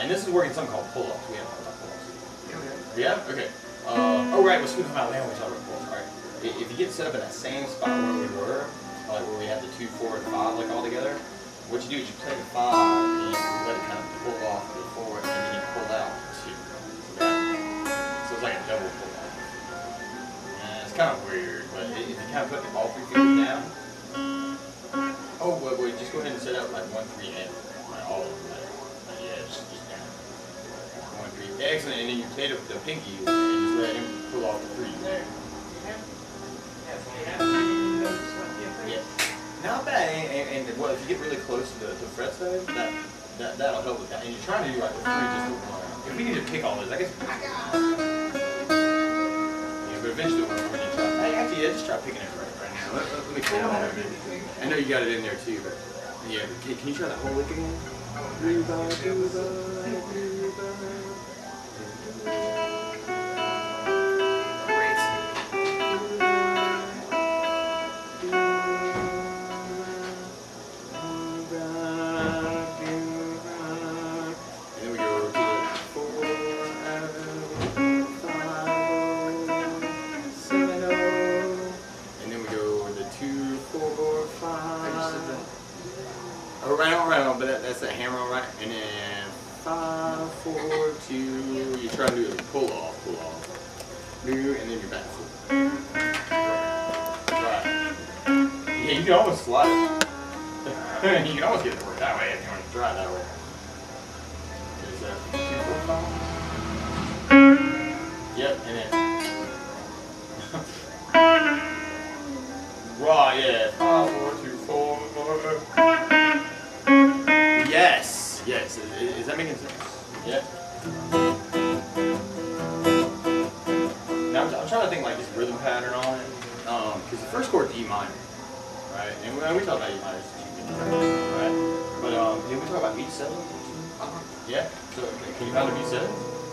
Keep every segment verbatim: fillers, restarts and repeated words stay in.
and this is working something called pull-ups. We haven't talked about pull-ups. Yeah, yeah? Okay. Uh, oh, right, we're speaking about now we talk about pull-ups. All right. If you get set up in that same spot where we were, like where we had the two, four, and five like all together, what you do is you play the five and you let it kind of pull off the four, and then you pull out the two. So, that, so it's like a double pull-off. And it's kind of weird, but if you kind of put all three fingers down, oh, wait, wait, just go ahead and set up like one, three, and like all of them. Like, like, yeah, just, just down. One, three, excellent. And then you play the, the pinky and just let him pull off the three there. Yeah, not bad. And, and, and well, if you get really close to the, to the frets though, that, that that'll help with that. And you're trying to do like the three just to one. If we need to pick all those, I guess. I got. Yeah, but eventually when you try, hey, actually, yeah, just try picking it right, right now. Let, let, let me pull it out a bit. I know you got it in there too, but yeah. But can, can you try that whole lick again? Reba, reba, reba. Around, around, but that, that's that hammer on right, and then five, four, two. You try to do a pull off, pull off, do, and then you're back four. Right. Yeah, you can almost slide it. You can almost get it to work that way if you want to try it that way. Is that two, four, five? Yep, and then. Right, yeah, five, four, two, four, four. Yes, yes. Is, is that making sense? Yeah. Now I'm, I'm trying to think like this rhythm pattern on it, um, because the first chord is E minor, right? And when we talk about E minor, it's right? But um, did we talk about B seven? Uh-huh. Yeah. So okay, can you find a B seven?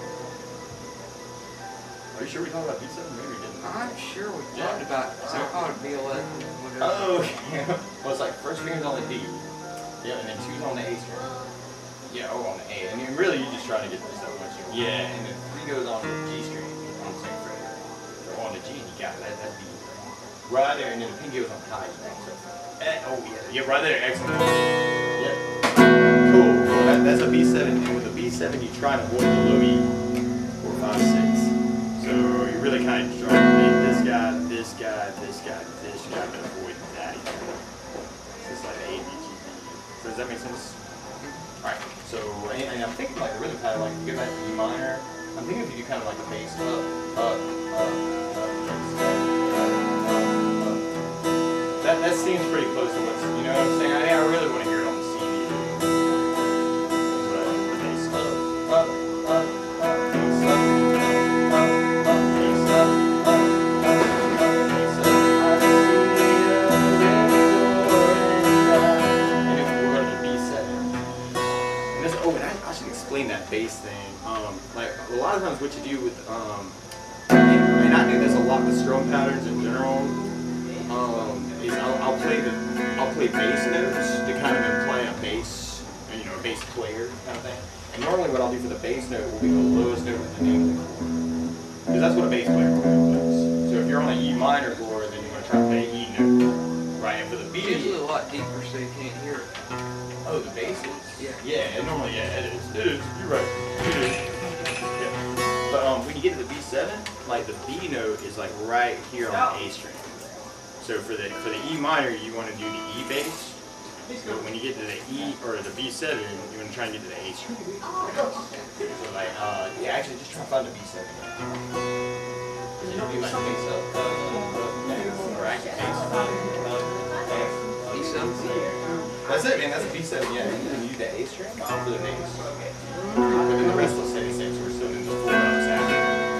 Are you sure we talked about B seven? Maybe we didn't. I'm sure we yeah. talked about. So I called it B eleven. Oh, okay. Well, it's like first finger's on the D. Yeah, and then two's on the A string. Yeah, oh, on the A. I mean, really, you're just trying to get this up once you. Yeah, and then three goes on the G string on the same fret. Or on the G, you got that. That'd be right there, and then the pinky goes on the high. So, eh, oh, yeah, yeah, right there. Excellent. Yep. Cool. Well, that, that's a B seven, and with a B seven, you try to avoid the low E, four, five, six. So you're really kind of trying to make this guy, this guy, this guy, this guy, but avoid that. It's like A, B, G. So does that make sense? Alright, so, and, and I'm thinking like the rhythm pattern, like get back to E minor, I'm thinking if you do kind of like a bass up, up, up, up, up, up. That, that seems pretty close to what's, you know what I'm saying? I, I really want to hear it on the C D. But bass up, up, up, up, bass up, up, up, bass up, up, up, up, bass up, I see oh, and I, I should explain that bass thing. Um, like a lot of times, what you do with, um, and, and I do this a lot with strum patterns in general, um, is I'll, I'll play the, I'll play bass notes to kind of imply a bass, you know, a bass player kind of thing. And normally, what I'll do for the bass note will be the lowest note with the name of the chord, because that's what a bass player normally plays. So if you're on an E minor chord, then you want to try to play E note, right? And for the B, it's usually a lot deeper, so you can't hear it. Oh, the bass is? Yeah. Yeah, normally, yeah, it is. It is. You're right. It is. Yeah. But um, when you get to the B seven, like the B note is like right here on the A string. So for the for the E minor, you want to do the E bass. But when you get to the E or the B seven, you want to try and get to the A string. So like, uh, yeah, actually, just try to find the B seven. You know, do like bass up, up, up, down, or actually bass up, up, down. B seven. That's it, man. That's a B seven, yeah. And then you do the A string for the bass. But then the rest will stay the same, so we're still in the four notes after.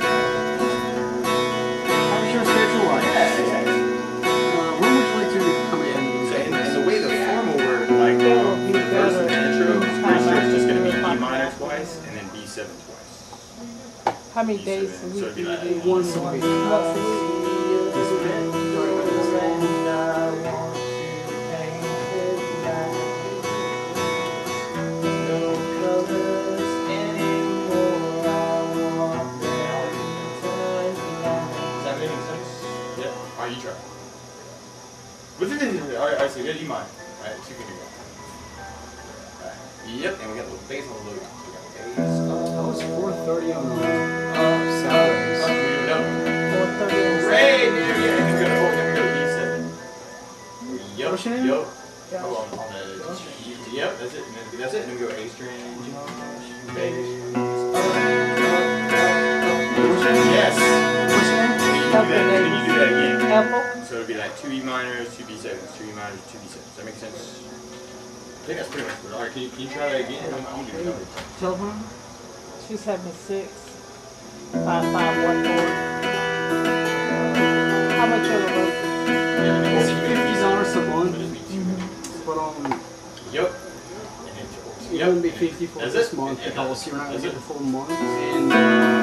I'm sure schedule wise. Yeah, yeah. Uh, when would you like to come in? So, and, and the way the form will work, like um, the first and the intro, pretty sure it's just going to be E minor twice and then B seven twice. How many B days seven. a So week it'd do be you like do? Once a week. Once a week. No colors in Yep, and we got a little bass on the logo. We got bass. That was four thirty on the Uh, Saturdays. uh, we do another one. four thirty. Great, dude, yeah, and then we go to four, then we go to B seven. Yup, What's your name? yup. Oh, on, on the, yep, that's it, and then, that's it, and then we go A string, bass. Yes. What's your name? And then you do that, and then you do that again. Apple. So it'd be like two E minors, two B sevens, two E minors, two B sevens. Does that make sense? I think that's pretty much it. Alright, can you, can you try that again? I'm, I'm gonna do it. Telephone? Two seven six five five one four. How much are the road? Yeah, and then It's we'll fifty dollars a month, just be two minutes. but um, Yup. And then two. it wouldn't be fifty for That's this it. month And because you're not gonna that's get it. the full month. And uh,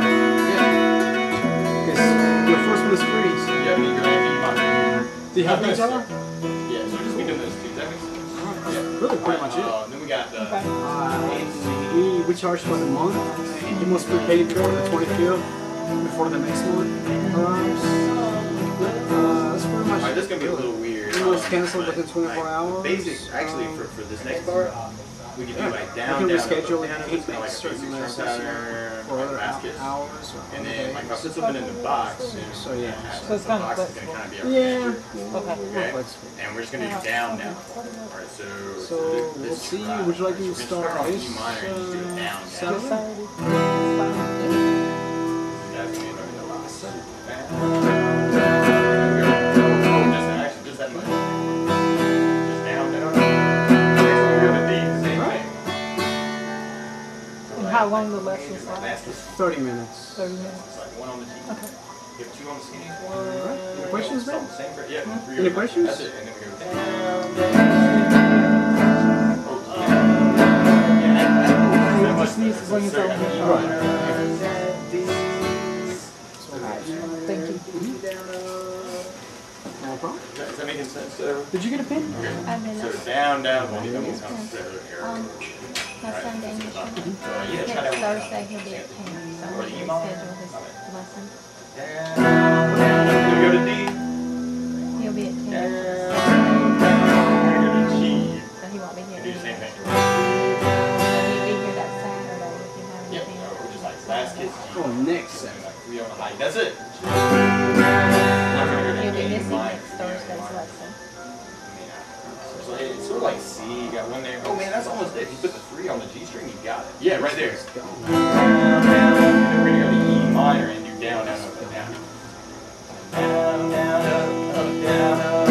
yeah, because your first one is free. So. Yeah, we need to go ahead and E minor. Do you have these Yeah, other? so just be doing those two. Does that make sense? Yeah. Really, pretty much it. Uh, then we got the. Okay. Uh, we, we charge by the month. You must be paid for the twenty-fifth before the next month. Uh, uh, that's pretty much Alright, this is gonna be a it. little weird. You must um, cancel but, within twenty-four like, hours. Basic, actually, um, for, for this next part, we can do yeah, like down, we can down, reschedule up, down, and up, make kind of like a certain basic lessons drum pattern, for like other baskets. hours. Or And then, like, if I days. put something in the box, and, So, yeah. So it's the kind of box is flexible. gonna kind of be our Yeah. register. Okay. Okay. Flexible. And we're just gonna do down, down. Alright, so. So, this- we'll this see. is Would you like right. me So to we're gonna start on this, E minor and just do it down, uh, down. Two Saturday? thirty. That's gonna be the last. Oh, just actually just that much. Just down, down. Next one, we're gonna D, the same thing. So And like- how long the lessons like last? baskets, thirty minutes. Thirty minutes. it's like one on the G. Okay. You have two on the C. Alright. Any questions, It's all Ben? the same for- yeah, three Any of them. questions? That's it, and then we go down, down. Oh, yeah. Yeah, that- that- that just needs to bring his so, own yeah, guitar. right. Thank you. No problem. Is that making sense to everyone? Did you get a pin? I mean, So that's, down, down, one, you almost kind of set it here. um, my Alright, son Daniel, so, yeah, try that next one. Thursday he'll be at ten, so Or we the can email? schedule his lesson. Down, down, I'm gonna go to D. He'll be at Down, ten, I'm gonna go to G. so he won't be here. And do the same then. thing. So he'll be here that Saturday if you have Yep, anything. which is like baskets, G. Oh, next And set. like three on the high. That's it. I'm gonna go to He'll be A missing minor. next Thursday's lesson. So it's sort of like C, you got one there. Oh man, that's almost it. If you put the three on the G string, you got it. Yeah, right there. Let's go. Down, down, and then we're gonna go to E minor and do down, down, up, up, down. Down, down, up, up, down, up.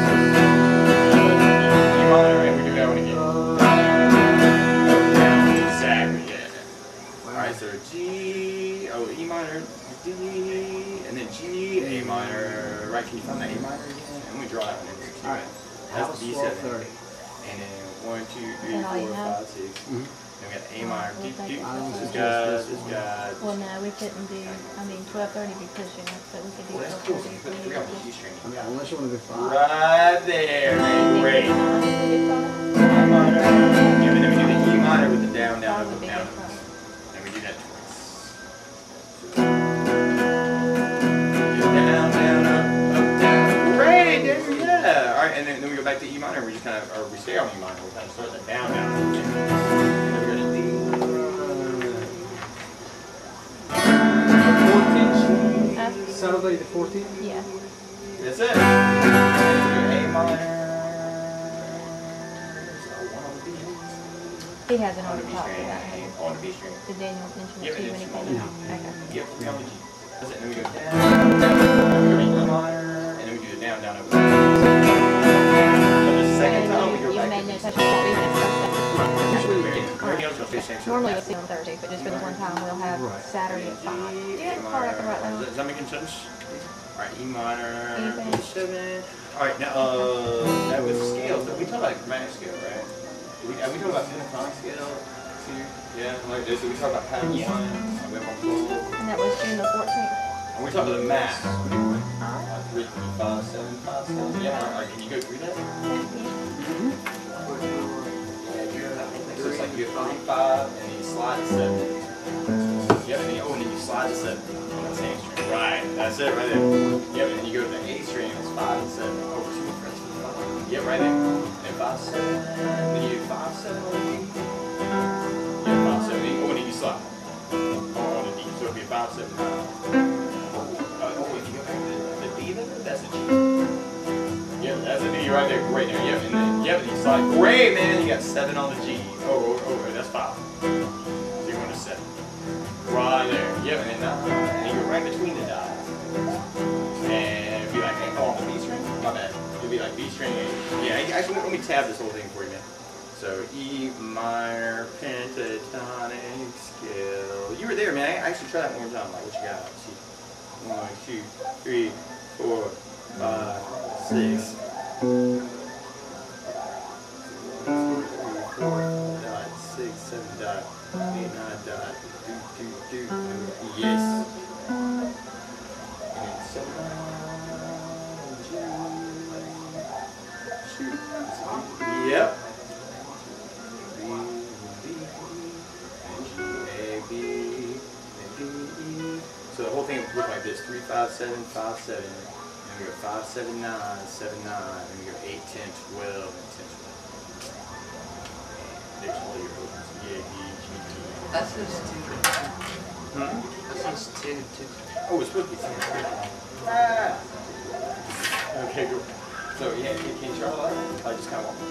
E minor, and we do that one again. Up, down, exactly, yeah. Alright, so G, oh, E minor, D, and then G, A minor. Right, can you find that A minor again? And we draw that one in there too. Alright. That's House the B twelve seven. thirty. And then one, two, three, that all you four, have? five, six. Mhm. Then we got the A minor. We'll Deep, take deep. it. I don't This suggest guy, this this one. guy. Well, no, we couldn't do, I mean, twelve thirty be pushing it, so we could do Well, that's twelve cool. So you thirty. put three on the G string. I mean, unless you want to do five. Right there, man. Great. E minor. Yeah, and then we do the E minor with the down, down, That up, would be down. good fun. And we do that twice. Down, down, up, up, down. Great, there you go. All right, and then, then we go back to E minor. We just kind of, or we stay on E minor. We kind of start that down, down, up, down. And then we go to D. fourteenth. Uh, Saturday the fourteenth. Yeah. That's it. And we go A minor. So one on the B. He hasn't On the already B talked string. about it. On the B string. Did Daniel mention Yeah, it to you but when he it's came small. in? Okay. Yep, three on the G. That's it. And then we go down, down, down. We go to E minor, and then we do the down, down, up. But the second time we go You back made to no D. touch on it. Usually we Mary- get Mary Ann's gonna say same Normally thing. we'll see on Thursday, but just for the one time we'll have Right. Saturday at five. Yeah, call up and right now. Is that making sense? Alright, E minor, Anything? B seven. Alright, now, uh, now with scales, we talk about chromatic scale, right? Did we, are we talking about pentatonic scale here? Yeah, like this. So we talk about pattern Yeah. one, we have one full. And that was June the fourteenth. And we're talking about the math. Alright. Uh, three, three, five, seven, five, seven. Yeah, alright, can you go through that? Thank you. So it's like you have three, five, and then you slide to seven. Yep, and then, oh, and then you slide to seven on that same string. Right, that's it right there. Yep, and then you go to the A string, it's five and seven. Oh, two frets for the five. Yep, right there. And then five, seven, then you do five, seven on the D. you're right there, great there. Yep, and then, yep, and you slide. Great, man. You got seven on the G. Oh, oh, oh, that's five. So you're going to seven. Right there. Yep, and then nine. And you go right between the dots. And it'd be like, oh, on the B string? My bad. It'd be like B string A. Yeah, actually, let me tab this whole thing for you, man. So E minor pentatonic scale. You were there, man. I actually try that one more time. Like, what you got? Let's see. One, two, three, four, five, six. Four dot six, seven dot eight, nine dot do do do. Yes. And seven. Shoot. Yep. So the whole thing would look like this: three, five, seven, five, seven. And we go five, seven, nine, seven, nine. And we go eight, ten, twelve, and ten, twelve. There's all your opens. Yeah, D, G, D. That says two. Hmm? That says two, two. Oh, it's supposed to be ten. Ah. Okay, cool. So yeah, can, can you try that? I just kind of want.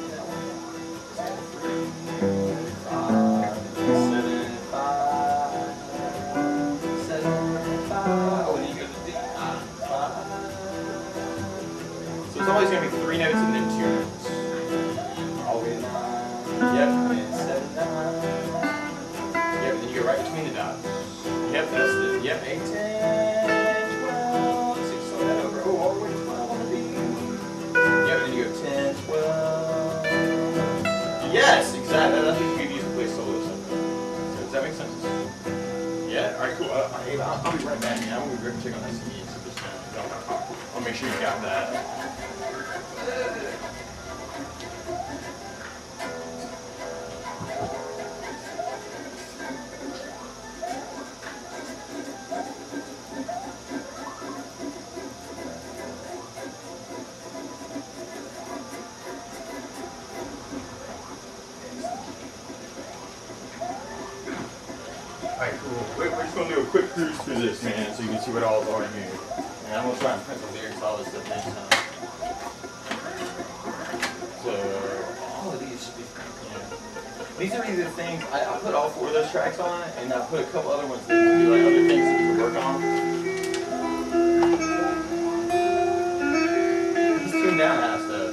Five, seven, five, seven, five. Oh, and then you go to D. Ah, five. So it's always going to be three notes and then two notes. All the way to nine. Yep, and then seven, nine. Yep, and then you go right between the dots. Yep, that's the. Yep, eight, ten, twelve. six, slow that over. Oh, all the way to twelve on the B. Yep, and then you go ten, twelve. Yes, exactly. That's what you could use to play solo stuff. So does that make sense? Yeah? Alright, cool. Uh, Abe, I'll, I'll be right back, man. I'm going to check on that C D. So just, uh, I'll make sure you got that. Alright, cool. We're, we're just going to do a quick cruise through this, man, so you can see what all is already here. And I'm going to try and print the lyrics, all this stuff next time. So, all of these should be, you know. These are either things, I, I put all four of those tracks on, and I put a couple other ones that would be like other things that you could work on. Just tune down that stuff.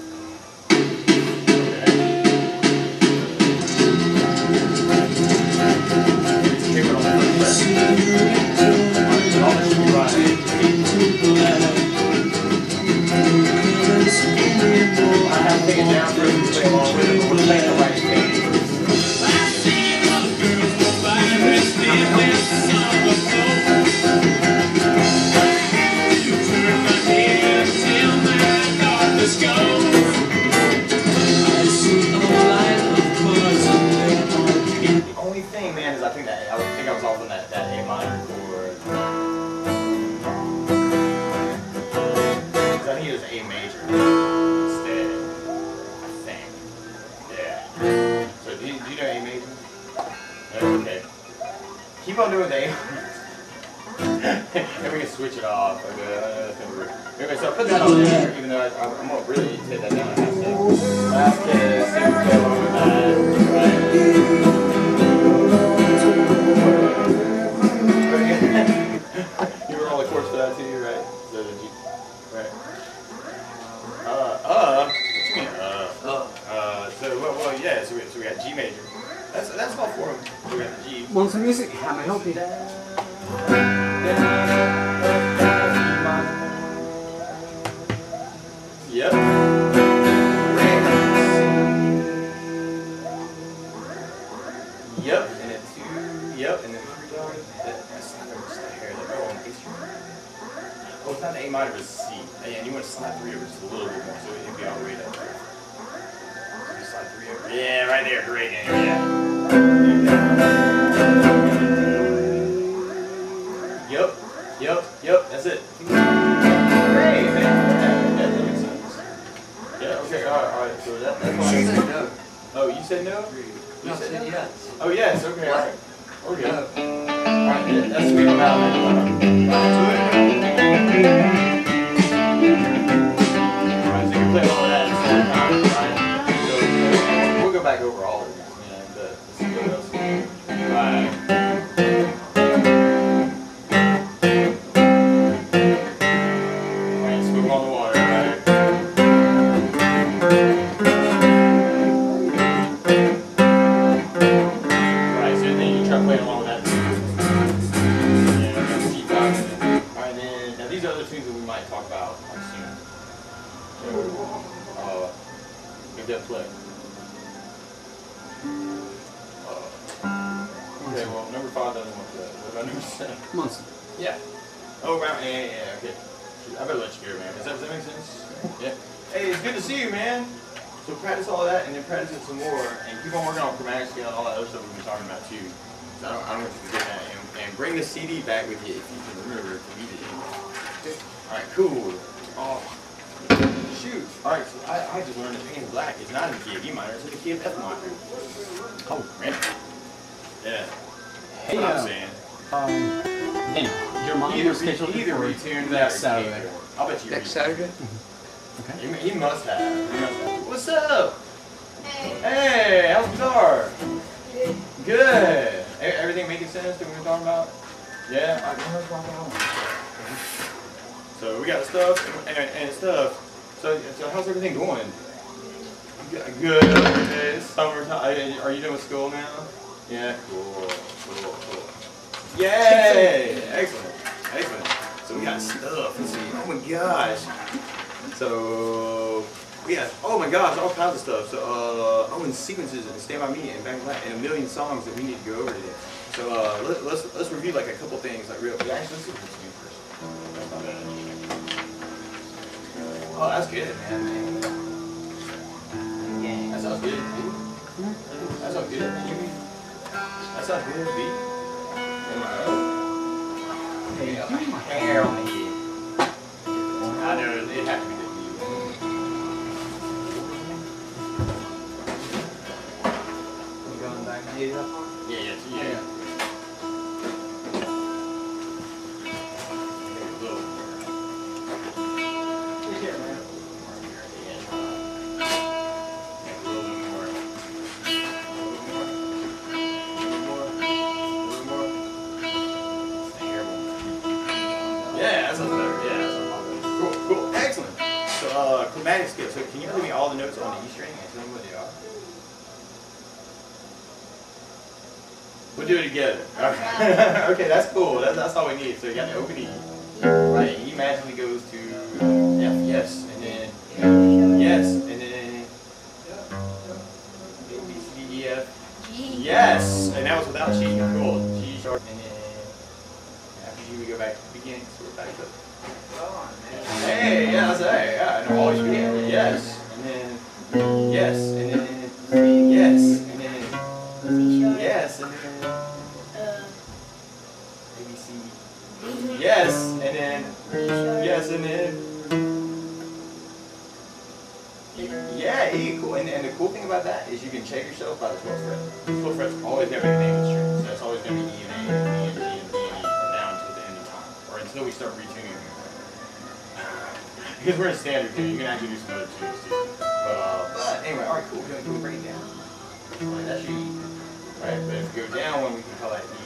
Keep on doing the A. And we can switch it off. Okay, okay, so I put that on there, even though I, I'm going to really take that down. I have to. I have to see what's going on with that. Right? You were all the chords for that too, right? So did you, right? Uh, uh, what do you mean, uh? Uh, so, well, well yeah, so we, so we got G major. That's, that's all four of them. We got the G. Want some music? How may I help you? Yep. Yep, and then two, yep, and then three dollars. That's not just the hair there. Oh, on the string. Oh, it's not an A minor, but it's C. And you want to slide three over just a little bit more, so it'd be all the way up there. So you slide three over. Yeah, right there. Great, yeah. Yep, yep, yep, that's it. Great, man. Yeah, that makes sense. Yeah, okay, alright, alright, so that, that's why I said said no. Oh, you said no? No, I said yes. Oh, yes, okay, alright. Okay. No. Alright, yeah, that's sweet on that, man. Right to it. Alright, so you can play all of that. Okay, well, number five doesn't want that. What about number seven? Munson. Yeah. Oh, right. Yeah, yeah, yeah, okay. I better let you go, man. Does that, does that make sense? Yeah. Hey, it's good to see you, man. So practice all that and then practice it some more and keep on working on chromatic scale and all that other stuff we've been talking about too. So I don't, I don't want you to forget that. And, and bring the C D back with you if you can remember if you need it. Alright, cool. Oh, shoot. Alright, so I, I just learned that pain black is not in the key of E minor, it's in the key of F minor. Oh, man. Yeah. Hey, That's what I'm uh, saying. Um, Dan, your mom Either, was scheduled re, either for retune that next or Saturday. Saturday. I'll bet you Next retune. Saturday? Okay. He, he must have. He must have. What's up? Hey, how's the car? Good. E- Everything making sense that we were talking about? Yeah? I So we got stuff and, and, and stuff. So, so how's everything going? Good. Good. Okay. Summertime. Are you done with school now? Yeah. Cool. Cool. Cool. Yay! Excellent. Excellent. So we got stuff. Let's see. Oh my gosh. So we got, oh my gosh, all kinds of stuff. So, uh, oh, and sequences and Stand By Me and Back in Black and a million songs that we need to go over today. So uh, let, let's let's review like a couple things, like real. Actually, let's do this thing first. That's not bad. Oh, that's good, man. That sounds good. That sounds good. That sounds good, B. Am I up? Hey, I got my hair on the head. I know it had to be the You going back to that one? yeah, yeah, yeah. yeah. Yeah, that sounds better. Yeah, that sounds better. Cool, cool, excellent. So, uh, chromatic scale. So, can you give me all the notes on the E string and tell me what they are? We'll do it together. Okay, okay, that's cool. That's, that's all we need. So, you got the open E. Right, E magically goes to F, yes, and then yes, and then A, B, C, D, E, F. G. Yes, and that was without G. Cool. G sharp, and then after G we go back to the beginning, so we're back to. Hey, yeah, that's right. Yeah, and always begin. Yes, and then yes, and then yes, and then yes, and then Uh, A B C. D. Yes, and then D sharp. yes, and then yeah, E. Cool. And, and the cool thing about that is you can check yourself by the twelfth fret. The twelfth fret's always going to be the name of the string, so it's always going to be E and A and B and G and B and E down until the end of time, or until we start retuning. Because we're in standard tune, you can actually do some other tunes too. But, uh, but anyway, all right, cool. We're going to bring it down. All right, that's your E. Right, but if we go down one, we can call that E.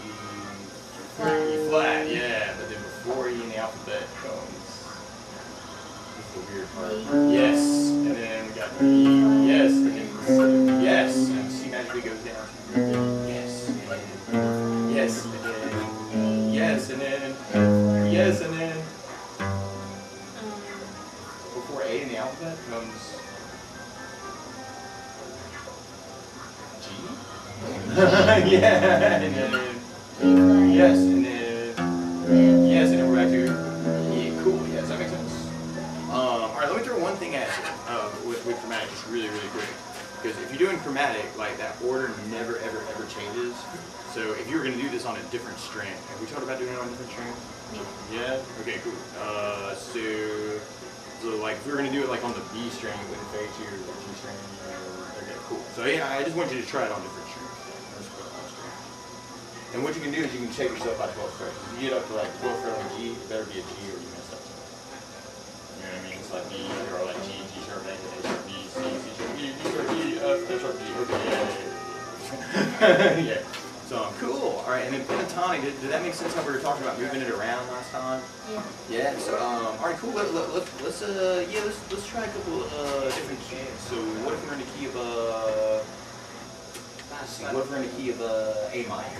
E flat, yeah. But then before E in the alphabet comes. The weird part. Yes, and then we got E, yes, and then yes, and C magically goes down. Yes, and then yes, and then yes, and then yes, and then before A in the alphabet comes G. Yeah, and then yes, and then yes, and then we're back to E. Cool. Yes, that makes sense. Um, all right, let me throw one thing at you uh, with, with chromatic, just really, really quick. Because if you're doing chromatic, like that order never, ever, ever changes. So if you were going to do this on a different string, have we talked about doing it on a different string? Yeah. Okay. Cool. Uh, so, so like if we were going to do it like on the B string, it wouldn't fade to your G string. Uh, okay. Cool. So yeah, I just want you to try it on different strings. Just put it on string. And what you can do is you can check yourself by twelfth fret. If you get up to like twelfth fret on a G, it better be a G or you mess up. You know what I mean? It's like B, or like G, G sharp, A, A sharp, B, C, C sharp, E, D sharp, E, F, F sharp, G. Okay, yeah, yeah. So cool. All right, and then pentatonic. Did, did that make sense how we were talking about moving it around last time? Yeah. Yeah. So um, all right, cool. Let, let, let, let's uh, yeah, let's let's try a couple uh different keys. So what if we're in the key of uh, let's see, what if we're in the key of uh A minor?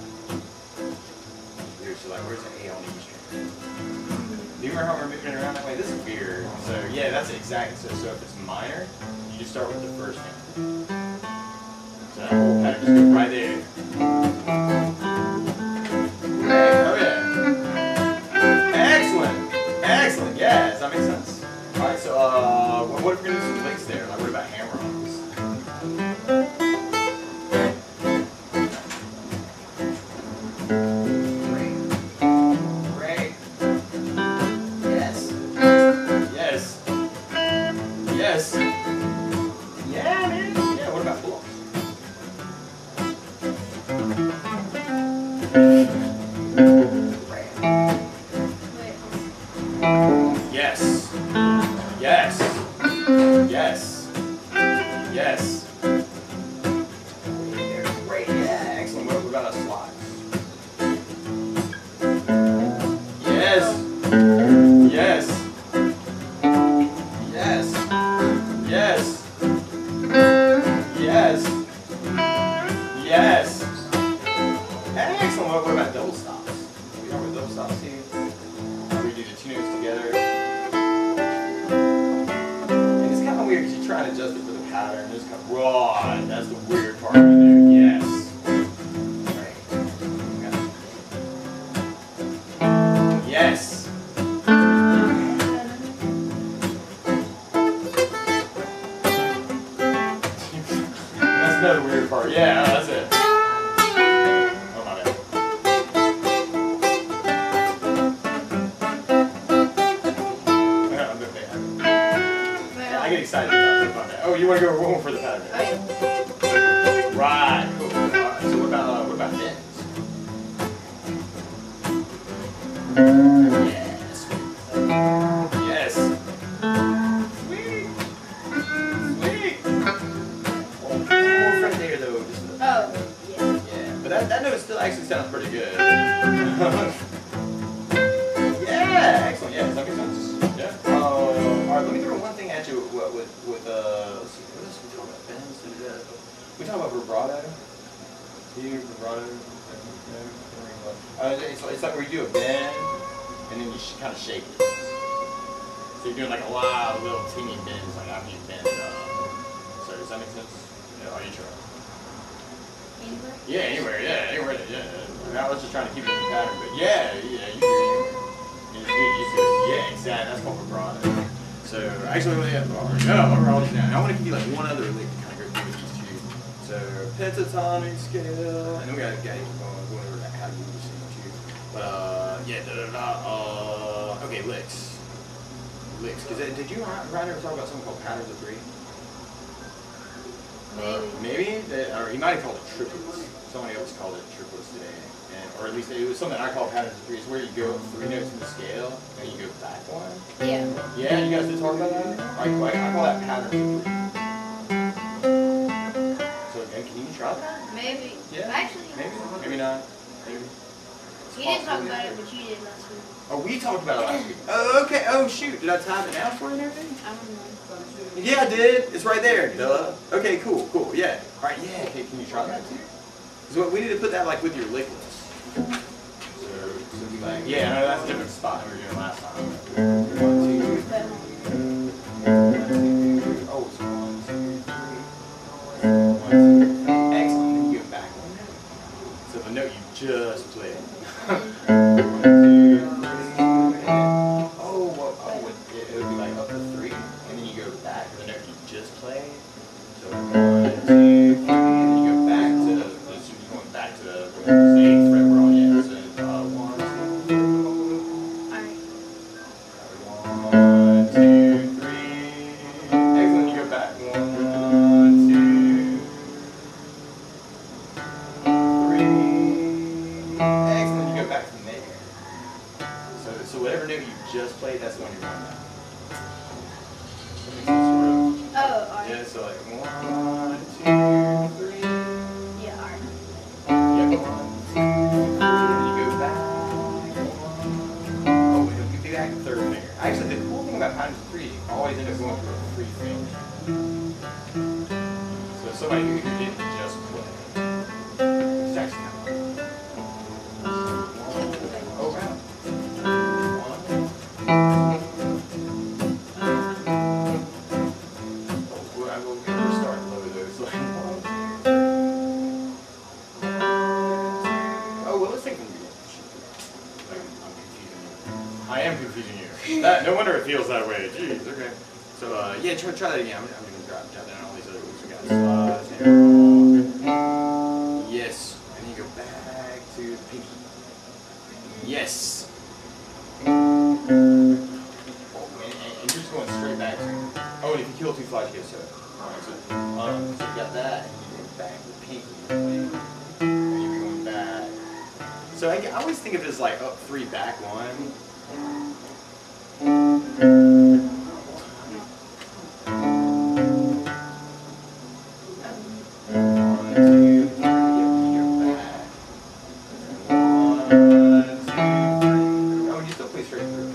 Weird. So like, where's the A on the E string? Do you remember how we're moving it around that way? This is weird. So yeah, that's exactly. So so if it's minor, you just start with the first hand. So that whole pattern just goes right there. what, what about double stops? We talk about double stops here. We do the two notes together. And it's kind of weird because you try to adjust it for the pattern. It's kind of raw. That's the weird part right there. Yes. Right. Yes. That's another weird part. Yeah, that's it. Oh my bad. I get excited about that. Oh, you want to go one for the pattern? Right. Cool. All right. So what about uh, what about bends? Yes. Yes. Sweet. Sweet. One more front there though. Just a, Oh, yeah. yeah. But that that note still actually sounds pretty good. Yeah. Excellent. Yeah. Does that make sense? Yeah. Uh, all right. Let me throw one thing at you with with, with uh. Let's see. What else we talk about? Bends. We talk about vibrato. Here, vibrato. Uh, it's, it's like where you do a bend and then you sh kind of shake it. So you're doing like a lot of little teeny bends, like after you bend it up. So does that make sense? Yeah. Are you sure? Anywhere? Yeah. Anywhere. Yeah. Anywhere. Yeah. I was just trying to keep it in the pattern, but yeah. Yeah. You do. You do. You do. Yeah. Exactly. That's called vibrato. So actually, yeah. No, I'm all down. I want to give you like one other lick to kind of go through with these two. So pentatonic scale, and then we got a guy going, going over that how to use this too. But uh, yeah, da da da. Uh, okay, licks, licks. Cause uh, did you Ryan ever talk about something called patterns of three? Uh, maybe, that, or he might have called it triplets. Somebody else called it triplets today, and or at least it was something I call patterns of three. It's where you go three notes in the scale and you go back one. Yeah. Yeah, you guys did talk about that. I, I call that patterns of three. So again, can you try that? Maybe. Yeah. Actually, Maybe, maybe not. Maybe. you didn't talk about it, but you did last week. Oh, we talked about it last week. Oh, okay. Oh, shoot. Did I time it now for you and everything? I don't know. Yeah, I did. It's right there. Duh. Okay, cool, cool. Yeah. All right. Yeah. Okay. Can you try that too? So we need to put that like with your lick list. So, so be like, yeah, no, that's a different spot than we were doing last time. One, two, one, two. Oh, it's one, two, three. One, two. Excellent. Then you go back one note. So the note you just played. One, two, three. Oh, well, oh, it, it would be like up to three, and then you go back to the note you just played. So one, two, three, and then you go back to the, so you're going back to the same fret we're on yet. So uh, one, two, Alright. one, two, three. Excellent. You go back. One, two, three. Excellent. You go back from there. So, so whatever note you just played, that's the one you're going back. That makes sense, sort of. Oh, alright. Yeah, so like one, two, three. Yeah, alright. Yeah, one, two, three. And you go back. One. Oh, wait, you do that third finger. Actually, the cool thing about patterns of three is you always end up going through a free finger. So somebody who who didn't just play. It's actually kind of fun. Oh, wow. One. Well, I will we'll start low though. So like one, two. Oh, well, let's take from the beginning. Like, I'm confusing you. I am confusing you. That, no wonder it feels that way. Jeez, okay. So, uh, yeah, try, try that again. I'm, I'm going to drop, drop down all these other ones. We got slides here. Yes. And then you go back to the pinky. Yes. Oh, and, and, and you're just going straight back to oh, and if you kill two flies, you get so. Alright, so, um, so you got that, and you go back to the pinky. And you're going back. So I, I always think of it as like up three, back one. One, two, three, you go back. One, two, three. Oh, you still play straight through.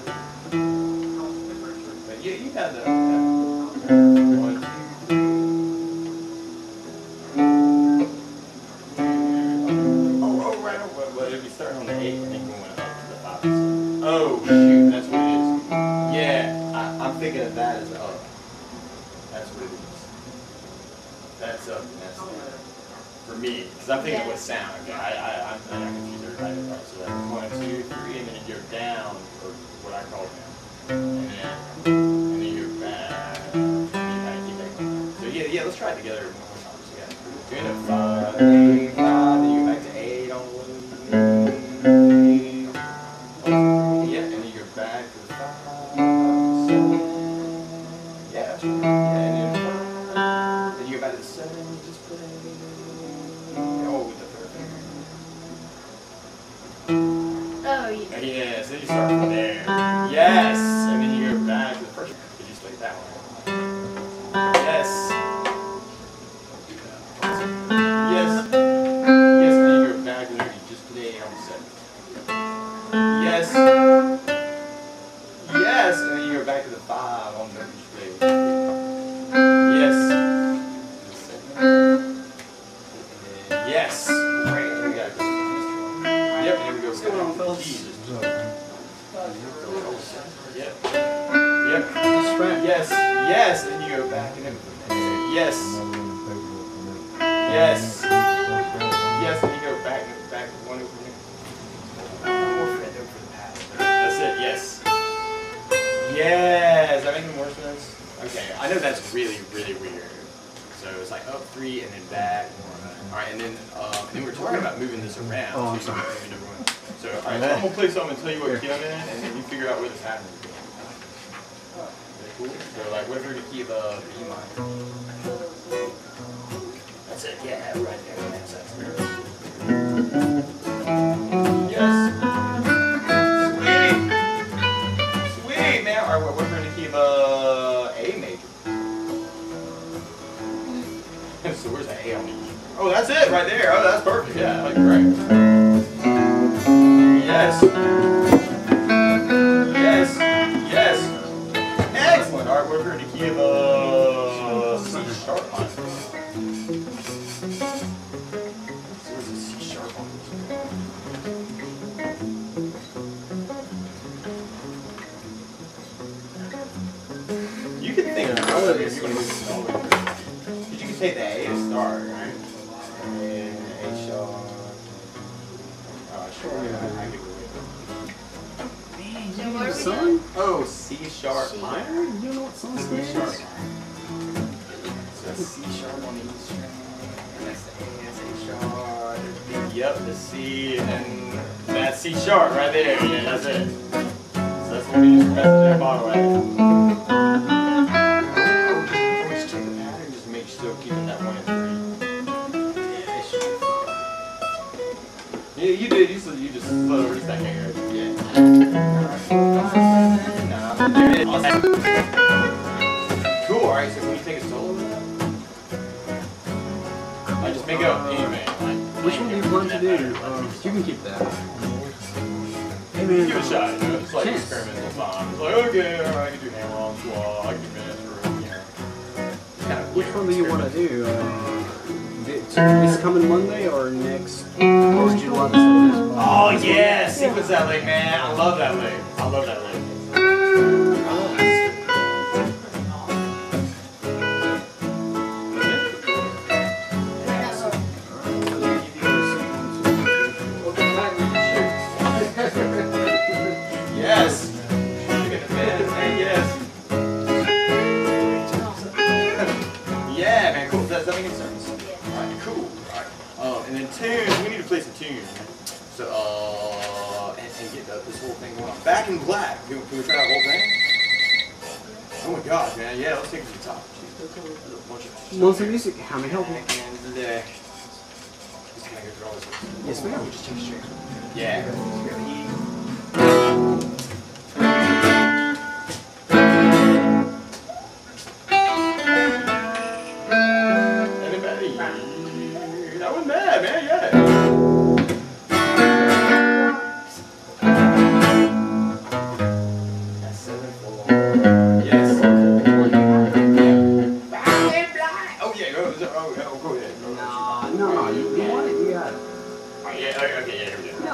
But yeah, you got that. Yeah. One, two, three. Oh, oh, right. Oh, well, it'd be starting on the eight and then going up to the five. Oh shoot, that's what it is. Yeah, I, I'm thinking of that as up. That's what it is. That's up and that's down. For me, because I'm thinking with sound. Okay, I, I, I'm, I'm not confused everybody. Right? So that's one, two, three, and then you go down, or what I call down, and then and then you go back. And you kind of keep that going. So yeah, yeah, let's try it together one more time. So yeah, two and a five, eight, five, then you go back to eight on one. Yeah, and then you go back to five, seven. Yeah, that's right. Yeah, and then five. Then you go back to the seven. You just put in. Oh, with the third finger. Oh, yeah. Yeah, so you start from there. Yes, and then you go back to the first. You just like that one. Yes. Yes. Yes, and then you go back and then you just put it on the seven. Yes. Yes, and then you go back to the five on the straight. Yes. Yes. Great. We got it. Yep, and here we go. What's going on, fellas? Yep. Yep. Yes. Yes, and you go back and then. Yes. Yes. Yes, and you go back and back one over here. More friend over the past. That's it. Yes. Yes. Is that making more sense? Okay. I know that's really, really weird. So it's like up three and then back. All right, and then um, and then we're talking about moving this around. Oh, I'm too. sorry. So all right, so I'm gonna play something and tell you what key I'm in, and then you figure out where the pattern is going. Cool. So like, what if we were to keep a uh, B minor? That's it. Yeah, right there. That's it. Yes. Sweet. Sweet, man. All right, what if we were to keep a uh, A major? So where's the A on each? Oh, that's it right there. Oh, that's perfect. Yeah, like great. Yes. Yes. Yes. Excellent. All right, we're going to give a C sharp minor. So where's the C sharp on this? You can think of other if you want to do this all the way through. But you can take the A to start, right? And A sharp. Uh, sure. Yeah, I can do it. So what are we Son? doing? Oh, C sharp C. minor? You know what song C this sharp is? minor. So that's C sharp on the E string. And that's the A, that's A sharp. Yep, the C, and that's C sharp right there. Yeah, that's it. So that's what we just press that bottle right there. Always check the pattern, just make sure you're keeping that one and three. Yeah, you did. You said you just slowed over that hanger. Yeah. Nah, there it is. Cool. All right. So can you take a solo with that? I just make up anyway. Like, Which one do you want to do? Um, you can keep that. Hey man, give it a shot. You know, it's like Chance. experimental time. It's like okay, all right, I can do hammer on squat. I can do minutes for you know. Kind of which one do you want to do? Uh, this this coming Monday or next? Or would you want to start this? Oh yeah, sequence that lick, man. I love that lick. I love that lick. Yes. Look at the fans, man. Yes. Yeah, man. Cool. Does that make any sense? All right. Cool. All right. Um, and then tunes. We need to play some tunes. So, uh, and, and get the, this whole thing going on. Back in Black. Can, can we try that whole thing? Oh my gosh, man. Yeah, let's take it to the top. Jeez, there's a bunch of Want some music? How may I help you? And, uh, just gonna go through all this. Yes, ma'am. Oh, just take it straight. Yeah. Anybody? That wasn't bad, man. Yeah. That's seven four. Yes. Oh yeah. Oh, oh, oh, go ahead. No, no, you, you want it, you got it. Oh, yeah. Okay, okay, yeah. Here we go. No,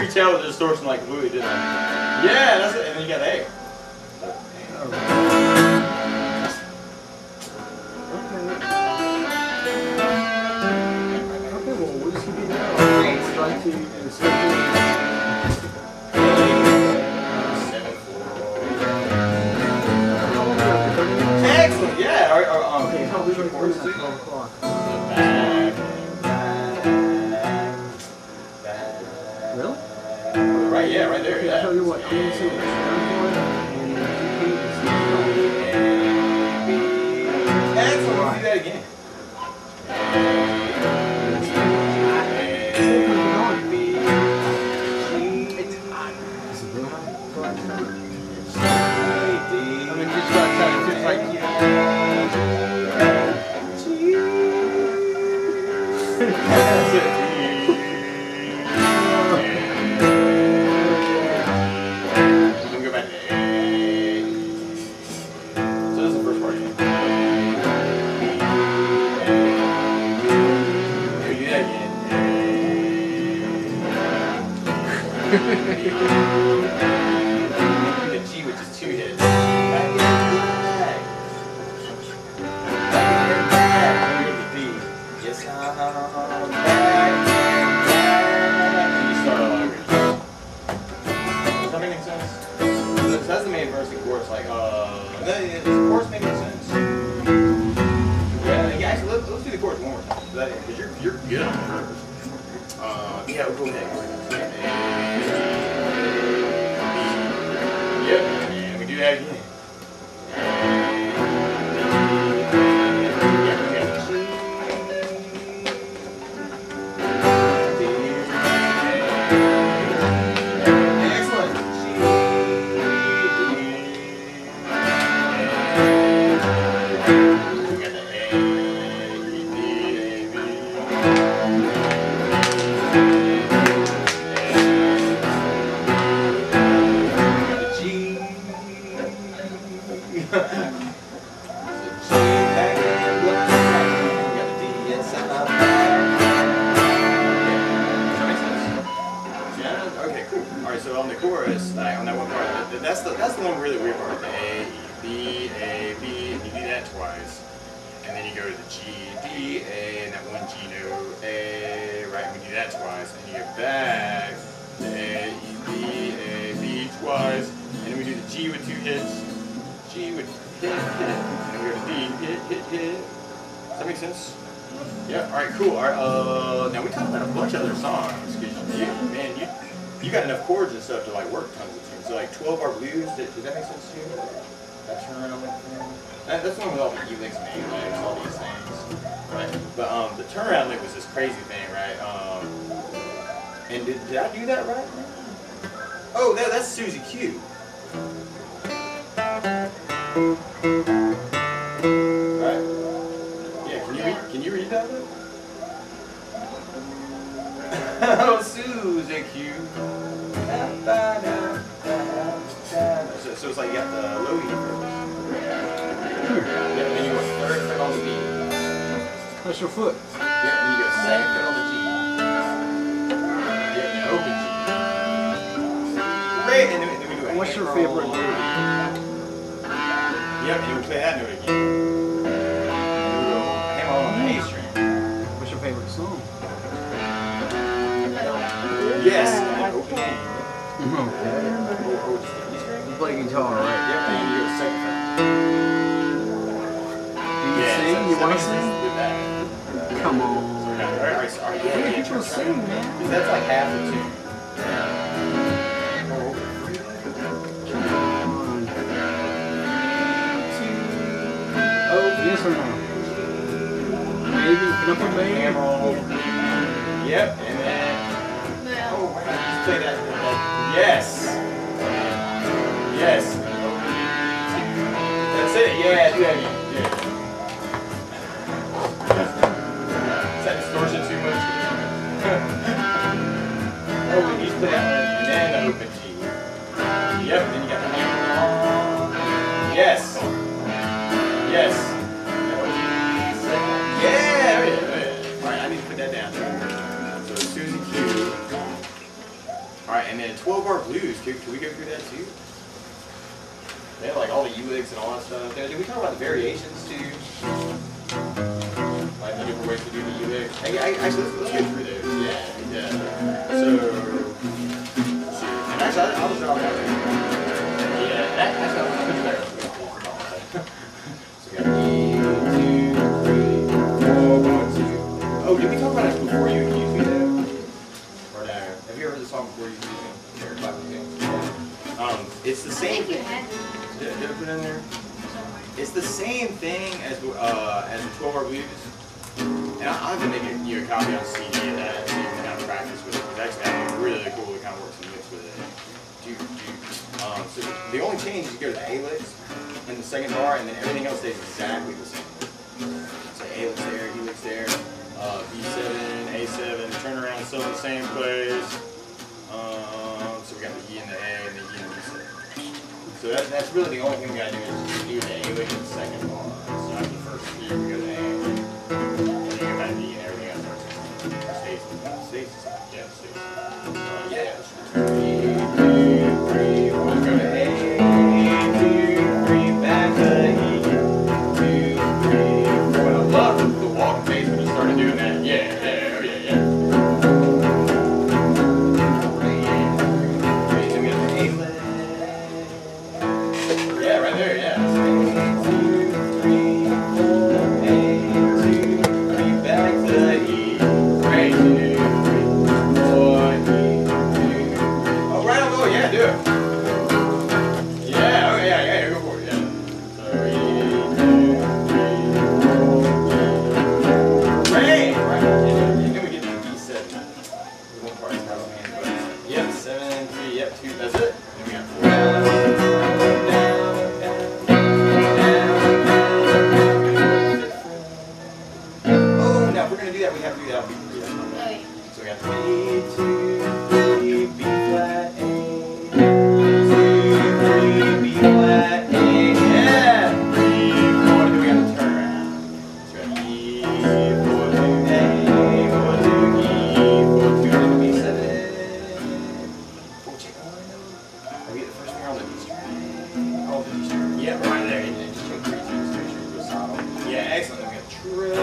tell the distortion like completely different. Yeah, that's it. And then you got A. Okay, well, we'll just keep it down. Try to inspect Excellent, yeah. Are, are, um, okay, how we going to finish at twelve o'clock? Really? Right, yeah, right there, Okay, yeah. I'll tell you what, I'm going to send it down for it, and if you can't, Excellent, let's do that again. The G with just two hits. Back in the bag. Back in the bag. Here's the B. Yes, I'm back. And you start all over. Does that make any sense? That's, that's the main verse and chorus. Like, uh, that, does the chorus make any sense? Yeah, yeah actually, let's, let's do the chorus one more time. Because you're, you're good on the verse. Uh, yeah, we'll go ahead. Yep, and we do that again. Excellent. We got the A, B, D, A, B. So on the chorus, like on that one part, that's the that's the one really weird part. The A, B, A, B, and you do that twice, and then you go to the G, D, A, and that one G note, A, right? And we do that twice, and you go back to A, B, A, B twice, and then we do the G with two hits, G with hit, hit, and then we go to D, hit, hit, hit. Does that make sense? Yeah. All right. Cool. All right. Uh, now we talked about a bunch of other songs because you, man, you. You got enough chords and stuff to like work tons of tunes. So like twelve bar blues, did, does that make sense to you? That turnaround thing? That, that's the one with all the E-licks and A-licks, all these things. Right? But um, the turnaround lick was this crazy thing, right? Um, and did, did I do that right? Oh, that, that's Susie Q. Right? Yeah, can you read, can you read that one? Oh, Susie Q. So, so it's like you got the low E first. Yeah, then you go third foot on the B. That's your foot. Yeah, then you go second foot on the G. Yeah, yeah, open G. Great, and then, then we do a What's your hammer favorite on- note? Yep, and we play that note again. And we go hammer on the A string. What's your favorite song? Yes, and then open G. Mm-hmm. Oh, oh, just the E string? You play guitar, right? Yep, and then you go second foot. Do you Yeah, sing? so- You so want to that sing? means with that. Come on. Alright, alright, sorry. Yeah, yeah, People try- sing, man. Because that's like half the tune. Come on. Oh, Yes or no? Maybe. Can I put maybe? hammer on. Yep, and then. Oh, wow. Just play that. that- Yes. Yes. That's it. Yeah, do that again. Yeah. Is that distortion too much? Oh, we need to play that one, and then the open G. Yep, then you got the hammer on. Yes. Yes. Yeah, oh yeah, oh yeah. Alright, I need to put that down. So Susie Q. Alright, twelve bar blues, can, can we go through that too? They have like all the U-licks and all that stuff. Did we talk about the variations too? Like the different ways to do the U-lick? I, I, actually, let's, let's go through those. Yeah, yeah. So, and actually, I'll just drop it out there. Yeah, that, actually, I'll put it there. So we got E, two, three, four, one, two. Oh, did we talk about it before you used me though? Or no? Have you ever heard the song before you used me? Here, clap it again. Um, it's the same thing. Did, did I put it in there? It's the same thing as uh, as the twelve bar blues. And I, I'll have to make a, you a copy on C D of that so you can kind of practice with it. Because actually, I think it's really cool. It kind of works and mix with it. Do, do. Um, so the only change is you go to the A licks in the second bar, and then everything else stays exactly the same. So A licks there, E licks there, uh, B seven, A seven, turn around, still in the same place. Um, so we got the E and the A and the E and the B seven. So that, that's really the only thing we gotta do is do the A lick in the second bar. So after the first three, we go to A, and then you go back to E and everything else starts stays. Stays. Yeah, stays. Uh, yeah. Three, two, three, one, go to A, two, three, back to E, two, three, four. And I love the, the walking pace when I started doing that. Yeah, yeah, oh yeah, yeah. Yeah, right there, yeah. Two, three, four, eight, two, three, back to E. Right, two, three, four, E, two. Oh, right on, go, yeah, do it. Yeah, okay, yeah, yeah, go for it, yeah. So, E, two, three, four, right, right. And then we get to the B seven. The one part is not on hand, but yep, seven, three, yep, two, that's it. Then we got four. If we're going to do that, we have to do that on B three. Oh, yeah. So we got three, two, three, B flat, A, two, three, B flat, A, yeah, three, four, then we got the turnaround. So we got E, four, two, A, four, two, E, four, two, then B seven. Four, check one. Have we get the first finger on the D string? Oh, the D string. Yeah, right there. And then just check three times to make sure you go solid. Yeah, excellent. Then we got triple.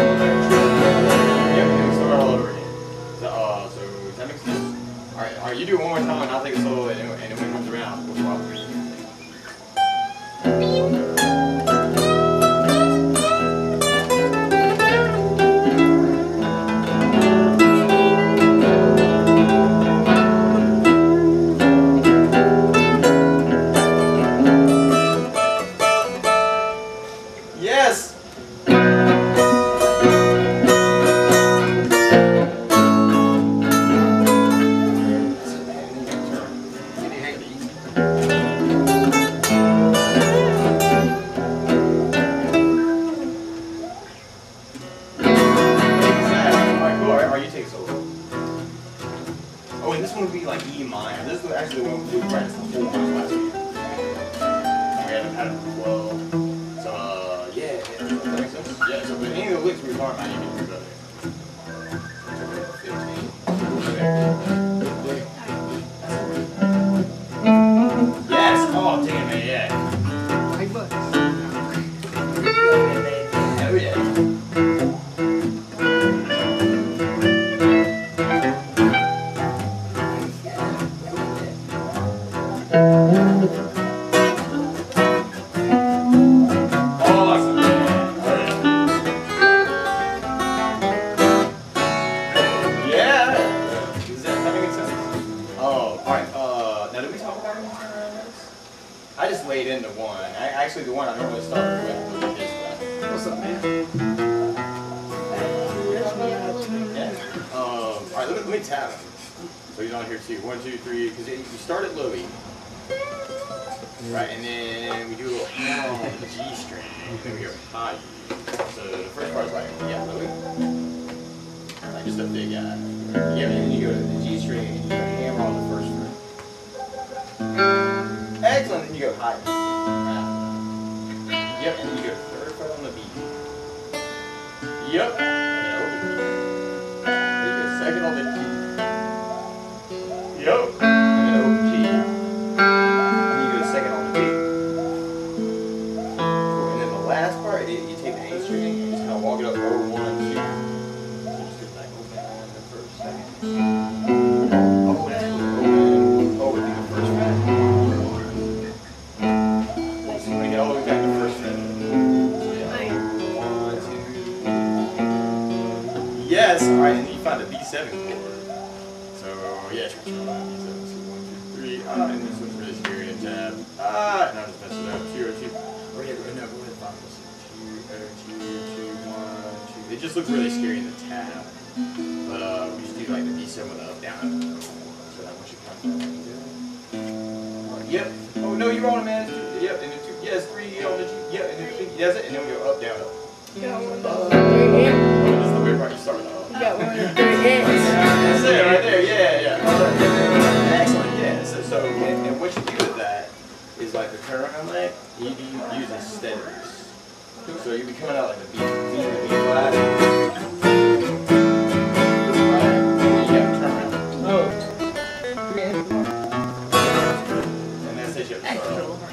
All over again. So, uh, so does that make sense? All right, all right. You do it one more time, and I'll take a solo, and, and when it comes around, we'll swap. Yes. Oh, and this one would be like E minor. This is actually the one we practiced the whole time last week. We haven't had it for twelve. So, uh, yeah, yeah. Does that make sense? Yeah, so but any of the licks we were talking about, you can do that. fifteen. Yes! Oh, damn it, yeah. Hey, bucks. Oh, yeah. Awesome, man. Yeah. Is that making sense? Oh, alright. Uh, now, did we talk about any turns? I just laid into one. I, actually, the one I normally start with would be this one. What's up, man? Yeah. Um, alright, let me, let me tap him. So he's on here too. One, two, three. Because you start at low E. Right, and then we do a little hammer on the G string. And then we go high E. So the first part is like, yeah, low E. Like just a big guy. Yeah, and then you go to the G string and you go hammer on the first fret. Excellent, then you go high E. Right. Yep, and then you go third fret on the B. Yep. And over the E. Then you go second on the G. Yep. And then Yes. All right, and then you find a B seven chord. So yeah, try to find a B seven. So one, two, three. Ah, and this one's really scary. And tab. Ah, and I'll just mess it up. Two or two. Or yeah, go ahead. No, go ahead. Find this. Two, or two, two, one, two. It just looks really scary in the tab. But uh, we just do like the B seven with the up, down, up. So that one should come from. Yep. Oh no, you're on, man. Yep. And then two. Yes, three on the G. Yep. And then three. Yes, and then we go up, down, up. You got one of those three hits. This is the weird part. You start with the up. You got one of the three hits. That's it right there. Yeah, yeah. Excellent. Yeah. So, so and, and what you do with that is like the turnaround leg. You be using steadies. So you be coming out like the B, B, the B flat. Right. And you have to turn around. Oh. Three hits. And that's it. You have to start over.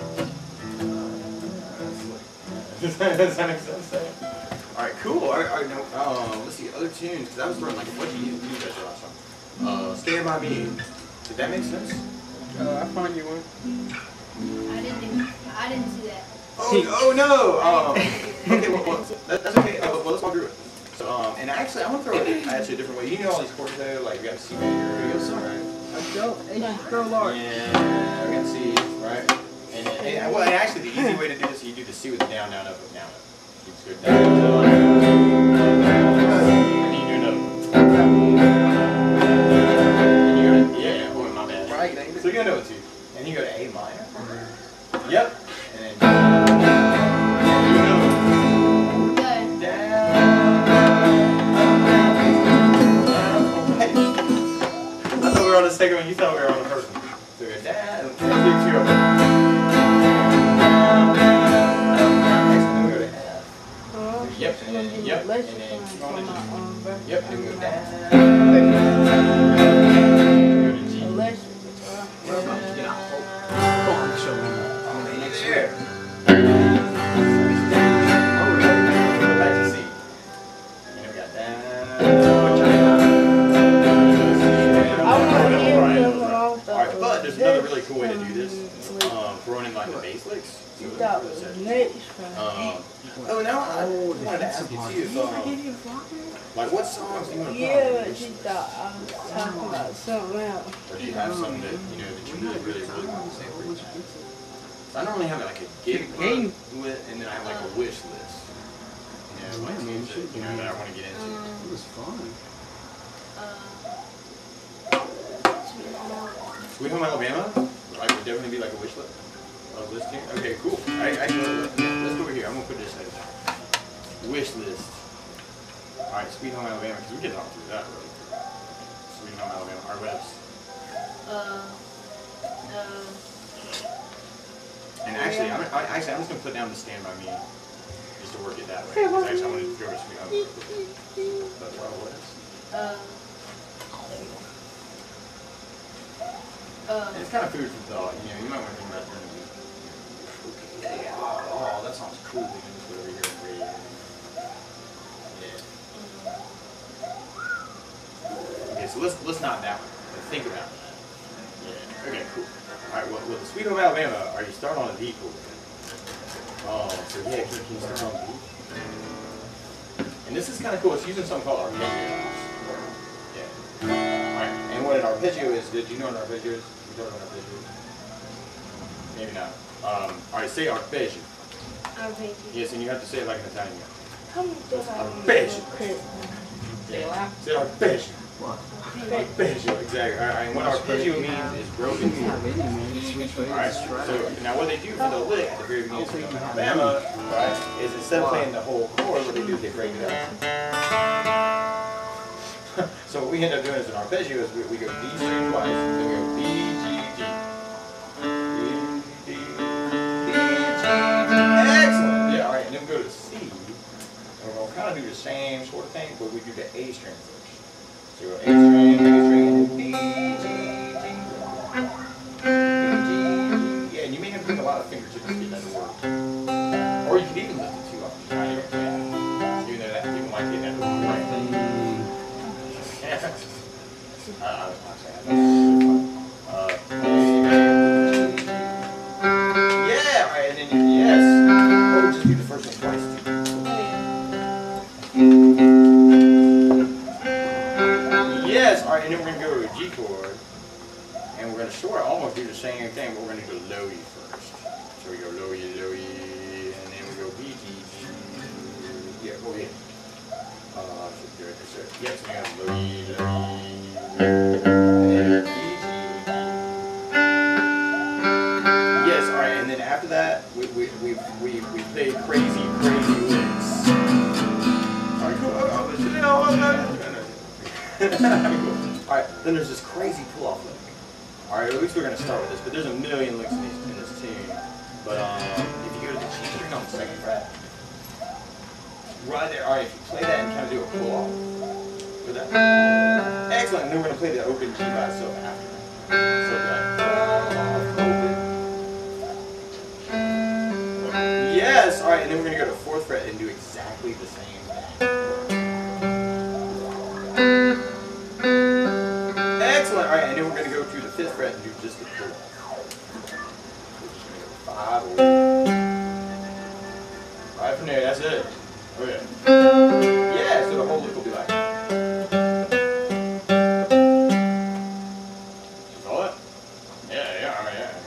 Does that make sense? Alright, cool. Alright, alright, now, um, let's see, other tunes, because I was throwing like a bunch of you guys last time. Uh, Stand By Me. Did that make sense? Uh, I find you one. I didn't do, I didn't see that. Oh, oh no! Um, okay, well, well that, that's okay. Uh, well, let's walk through it. So, um, and actually, I want to throw it actually a different way. You know all these chords though? Like, we got a C major, you'll start, right? Let's go. Hey, go large. Yeah, we got C, right? And, and, and, well, and actually, the easy way to do this is you do the C with the down, down, up, up, down, up. You just go down, down, down, and then you do another. And you go to, yeah, yeah, oh, my bad. Right, so you go to two, and you go to A minor. Yep. And then you do Good. another. Down. I thought we were on the second one. You thought we were on the first one. So we go down. And then two over. Yep, and then, yep, and then two on the G. Yep, and we go down. Go to G. Go on, show me. There. Go back to C. And then we got down. Alright, but there's another really cool way to do this. Um, throwing in like the bass licks. That was next. Um, oh, now I wanted to ask you too, um, like what songs do you want to Yeah, play? but she thought I was talking about something else. Or do you have something that, you know, that you really, really, really want to say for yourself? So I normally have like a gig Game. list, and then I have like a wish list. You know, like tunes that, you know, that I want to get into. It was fun. Sweet Home Alabama? Like would definitely be like a wish list. A list here? Okay, cool. I, I, let's go over here. I'm gonna put this as wish list. Alright, Sweet Home Alabama, because we can talk through that really quick. Sweet Home Alabama. Alright, what else? Uh, uh, And actually, I'm, I, actually, I'm just gonna put down the Stand By Me, just to work it that way. Because actually, I wanted to throw a Sweet Home. But what else? uh, uh, And it's kind of food for thought. You know, you might want to think about doing it. Yeah. Oh, that sounds cool. We can just put over here and read. Yeah. Okay, so let's let's not that one. But think about that. Yeah. Okay, cool. All right. Well, with the Sweet Home Alabama, are you starting on a D chord? Oh, so yeah, can, can you start on D? And this is kind of cool. It's using something called arpeggios. Yeah. All right. And what an arpeggio is? Did you know what an arpeggio is? You know what an arpeggio is? Maybe not. Um, all right, say arpeggio. arpeggio. Yes, and you have to say it like an Italian. How many do I Arpeggio. Yeah. Say arpeggio. Arpeggio, exactly. All right, and what arpeggio means is broken chord. All right, so now what they do for the lick at the very beginning of Alabama, right, is instead of playing the whole chord, what they do is they break it up. So what we end up doing as an arpeggio is we, we go D string twice, then we go B, G, G. Excellent. Yeah, all right, and then we go to C, and we'll kind of do the same sort of thing, but we do the A string first. So we go A string, A string, and B, G, G, B, G, yeah, and you may have to do a lot of fingertips to get that to work. Or you could even lift it too up and try it. Yeah. Even though that people might get that to work right. uh, I'll say that. Uh, yeah, all right, and then you, yes. Oh, just do the first one twice too. same thing, but we're going to go low E first. So we go low E, low E, and then we go B, G, G. Yeah, oh yeah. Uh, should be right there. So, yeah, so we got low E, low E, and then B, G, G. Yes, alright, and then after that, we, we, we, we, we played crazy, crazy licks. Alright, cool. Oh, oh, but you know, oh, no, no, no. Cool. Alright, then there's this crazy pull-off lick. Alright, at least we're going to start with this, but there's a million licks in, these, in this tune. But um, if you go to the G string on the second fret, right there, alright, if you play that and kind of do a pull-off with that. Excellent, and then we're going to play the open G by itself after that. So that pull-off, open. Yes, alright, and then we're going to go to fourth fret and do exactly the same thing. Excellent, alright, and then we're going to go to the fifth fret and do just the pull. Five, right from there, that's it. Oh yeah. Yeah, so the whole lick will be like. You saw it? Yeah, yeah, I mean, yeah.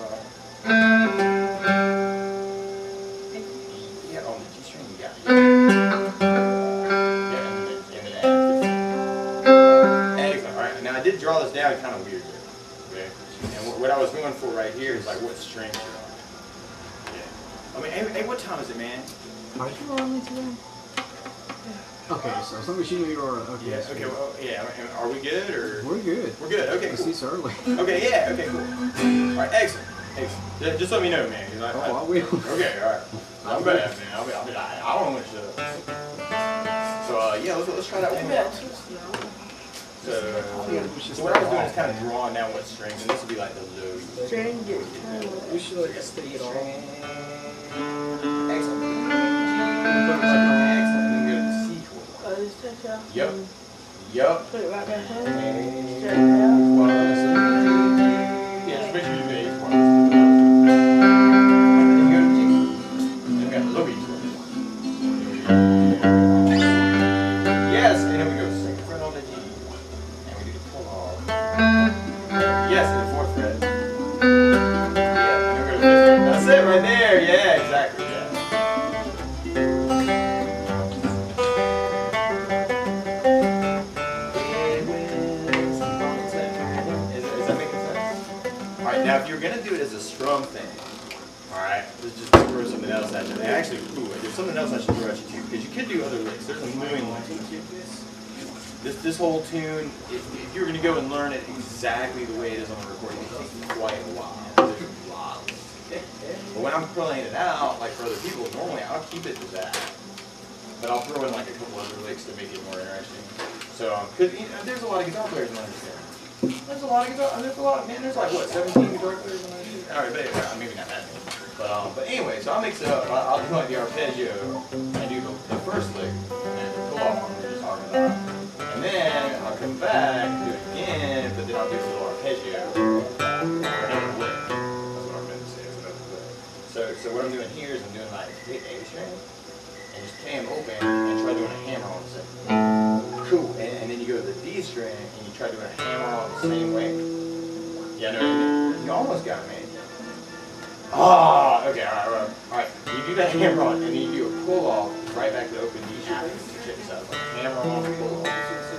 Yeah, on the G string you got it. Yeah, and then, and then add. Excellent, alright, now I did draw this down kind of weird there. Okay? And what I was going for right here is like what strings you're on. Yeah. I mean, hey, hey, what time is it, man? Are you rolling today? Okay, so as long as you know you're okay. Yeah, okay, well, yeah, I mean, are we good, or? We're good. We're good, okay, It's cool. this early. Okay, yeah, okay, cool. Alright, excellent, excellent. Just, just let me know, man. 'Cause I, Oh, I, I will. Okay, alright. I'm bad, man. I'll be, I'll be, I, I don't want to shut up. So, uh, yeah, let's, let's try that one more. So, so what I was doing is kind of drawing down what strings, and this would be like the low. String gets kind of. We should like stick it all. Excellent. Excellent. Then go to the C chord. Oh, this stretch out. Yep. Yup. Put it right back home. And Stretch it out. yeah, just make sure you bass one. And then you go to G. And we got the low E chord. Yes, and then we go second fret on the G. And we do the pull off. Yes, and the fourth fret. Yeah, and then we go to fifth fret. That's it right there. Yeah, exactly. Yeah. Is, is that making sense? Alright, now if you're going to do it as a strum thing, alright, let's just throw something else at you. And actually, ooh, there's something else I should throw at you too, because you could do other licks. There's a million licks in this. This, this whole tune, if, if you're going to go and learn it exactly the way it is on the recording, it takes quite a while. There's a lot of licks. But when I'm playing it out, like for other people, normally I'll keep it to that. But I'll throw in like a couple other licks to make it more interesting. So, um, cause you know, there's a lot of guitar players in understand. There's a lot of guitar. There's a lot. Man, there's like what, seventeen guitar players in understand. All right, but uh, maybe not that many. But um, but anyway, so I'll mix it up. I'll, I'll do like the arpeggio. I do the, the first lick and the pull off one we were just talking about, and then I'll come back, do it again, but then I'll do a little arpeggio for another lick. That's what I meant to say. It's another lick. So so what I'm doing here is I'm doing like hit A string and just play them open and try doing a hammer on the second. Cool. And, and then you go to the D string and you try doing a hammer on the same way. Yeah, no, you almost got me. Ah, okay, all right, all right. All right. You do that hammer on, and then you do a pull off right back to the open D string. Check this out. Like hammer on, pull off.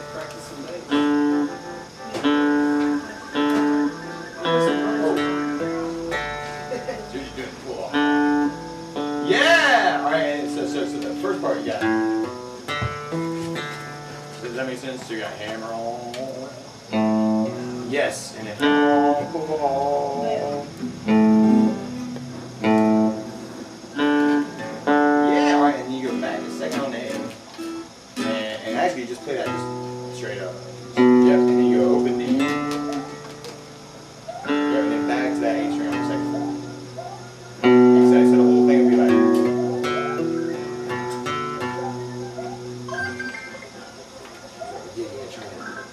So you're doing pull off. Yeah. All right. So, so, so the first part you got. So does that make sense? So you got hammer on. Yes, and then hammer on, pull off. Yeah, alright, and then you go back a second on the A. And, and actually you just play that just straight up. Yep, and then you go open D. Yep, and then back to that A string on the second fret. Exactly, so the whole thing would be like. Yeah, yeah, try it.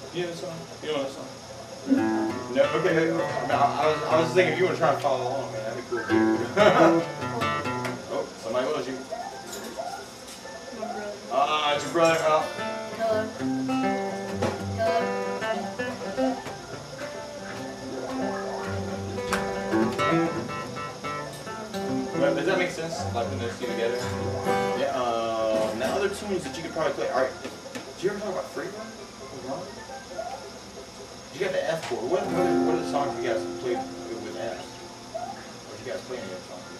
You know the song? You know the song? No? Okay. I, I, was, I was thinking if you want to try and follow along, man, that'd be cool too. Oh, somebody loves you. My brother. Ah, uh, it's your brother. Oh. Hello. Hello. But does that make sense? Like when those two together? Yeah. Um, now other tunes that you could probably play. All right. Did you ever talk about Freedom? You got the F chord. What, what, are, what are the songs you guys played with F? Or did you guys play any other songs?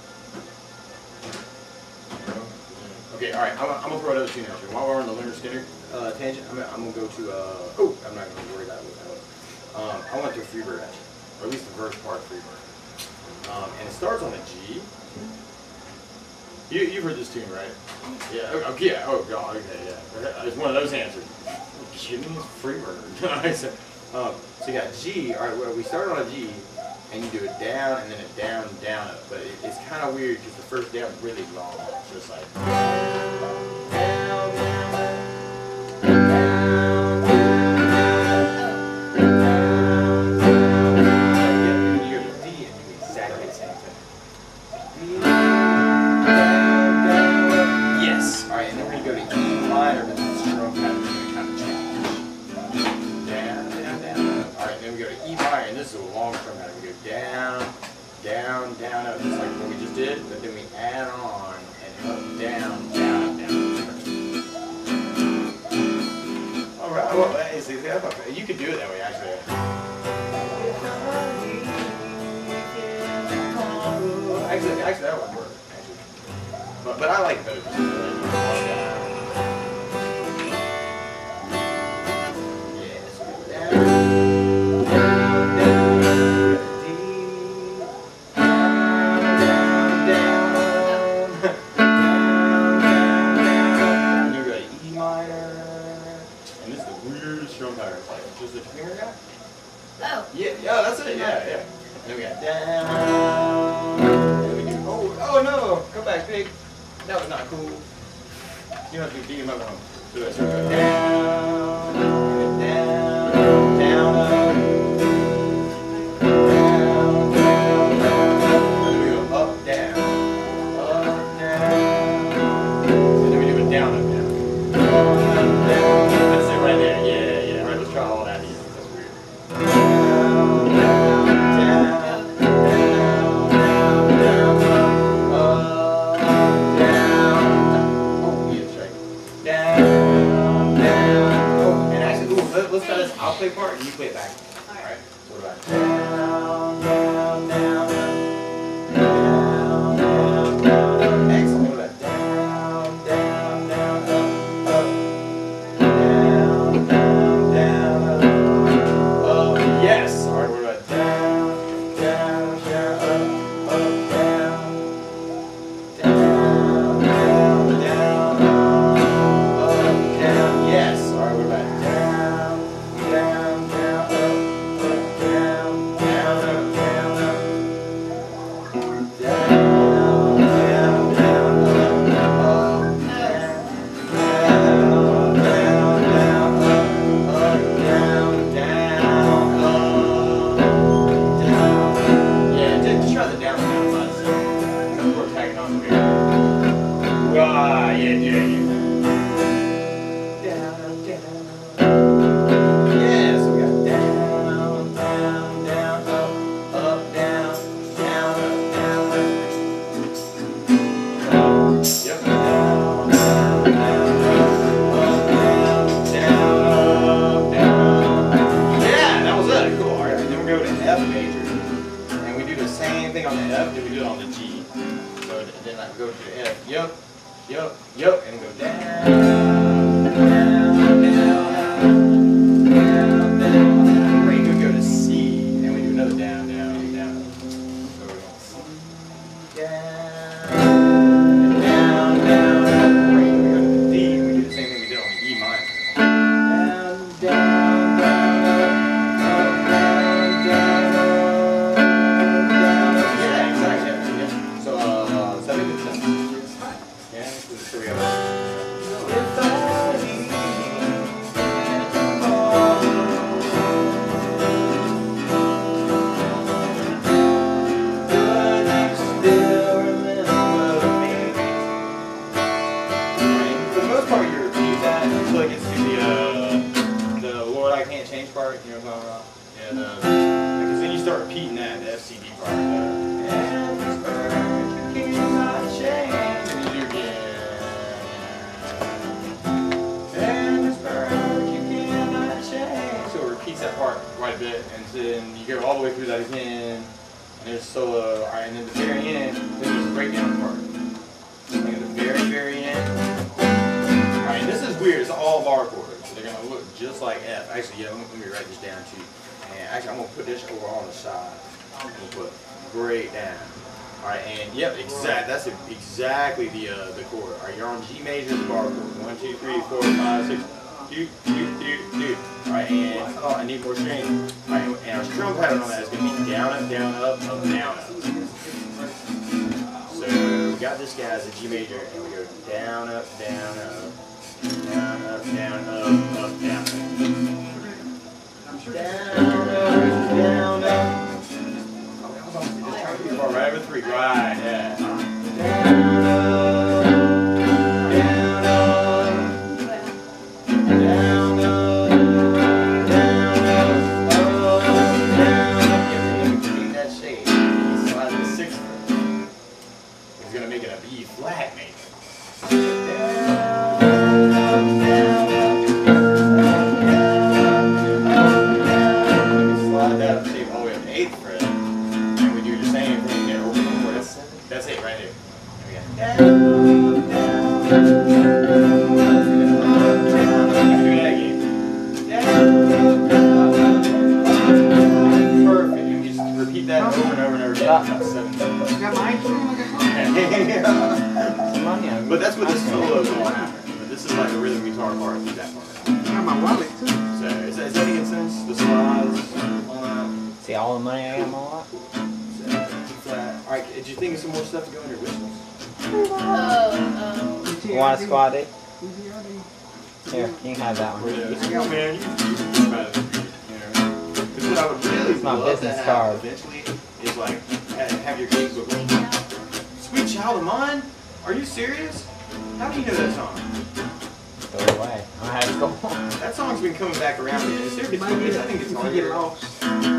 Okay, all right. I'm, I'm gonna throw another tune out here. While we're on the Leonard Skinner uh, tangent, I'm gonna, I'm gonna go to. Uh, oh, I'm not gonna worry about it. Um, I went to Freebird actually, or at least the verse part of Freebird. Um, and it starts on a G. You, you've heard this tune, right? Yeah, oh, yeah, oh god, okay, yeah. It's one of those answers. Give me Freebird. um, so you got G, alright, well, we start on a G, and you do it down, and then a down, down, up. But it, it's kind of weird, because the first down is really long. It's just like, down, down, down, this is a long term pattern. We go down, down, down, up, just like what we just did, but then we add on and up, down, down, down. All right, well, hey, see, you could do it that way, actually. Actually, actually, that would work. Actually, but but I like those. Oh. Yeah, yeah, that's it, yeah, yeah. And then we got down. And we do, oh, oh no, come back, pig. That was not cool. You have to be my home. So that's right. Down, and down, down, up. Down, down, down, up. And then we go up, down, up, down. And then we do a down, up, down. Up, down. That's it right there, yeah, yeah. All right, let's try all that easy. That's weird. Let's try this. I'll play part and you play it back. Alright. Alright. So what about down, down, down, down, down, down, down. Excellent. What about down, down, down, up, up, down, down, down, up, up. Yes. Alright. What about down, down, down, up, up, down, down, down, down, up, down. Yes. Alright. What about down? Down, down, up, up, down, down, up, down, up. Down, down, down, up, up, down, down, down, up, up, down, down, up, down. Yeah, just, just try the down, down side. So we're tagging on here. Ah, yeah, yeah, yeah. Down, down. Yeah, so we got down, down, down, up, up, down, down, up, down, up. Yep. Down, down, down, up, down, down, up, down. Yeah, that was it. Cool. All right, and then we go to F major, and we do the same thing on the F that we do on the G. So then I go to the F. Yep, yep, yep, and go down, down, down. Go to C, and we do another down, down, down. So we're going C, down, down, down, great. We go to the D, and we do the same thing we did on the E minor. Down, down, down, up, down, down, down, down. Yeah, exactly. Yeah. So, uh, so I think it's just, yeah, so we change part, you know what I'm talking about? Yeah, the, because then you start repeating that, the F C D part. The, and this bird you cannot change. And you do again. And this bird you cannot change. So it repeats that part quite a bit, and then you go all the way through that again. And there's solo, all right, and then at the very end, then there's a breakdown part. And at the very, very end, all right, and this is weird, it's all bar chords. They're gonna look just like F. Actually, yeah, let me, let me write this down too. And actually, I'm gonna put this over on the side. I'm gonna put break down. All right, and yep, exact. That's exactly the uh, the chord. All right, you're on G major, the bar chord. One, two, three, four, five, six. Do, do, do, do. All right, and oh, I need more strings. All right, and our strum pattern on that is gonna be down, up, down, up, up, down, up. So we got this guy as a G major, and we go down, up, down, up. Down, up, down, up, up, down. Down, up, down, up. Just try to keep bar right over three. Right, yeah. Down, up, down, up. Down, up, down, up, up, down, up. Yeah, we're gonna that shape. Slide the sixth. It's gonna make it a B flat, maybe. That's it right there. There we go. Do that again. Perfect. You can just repeat that over and over and over again. About seven times. You got my iPhone? But that's what this solo is all after. But this is like a rhythm guitar part. Do that part. I got my wallet too. So is that, is that making sense? The slides, all that. See all the money I got in my wallet? Alright, did you think of some more stuff to go in your wish list? Oh, um, You want a squad D? Here, you can have that one. Yeah, man, you can think about it. You know, because what I would really It's my love to business have card. eventually is like ha- have your kids look like Sweet Child of Mine? Are you serious? How do you know that song? Throw it away. I had to go. That song's been coming back around. Is there, Might be I that think it's if on you get here. lost.